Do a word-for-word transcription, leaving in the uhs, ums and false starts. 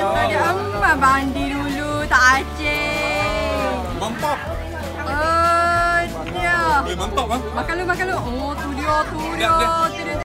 Tadi amat mandi dulu, tak aceh. Mantap. Oh, dia. Eh, mantap kan? Makan lu, makan lu. Oh, tu dia, tu dia. Sekejap, sekejap. Tu dia.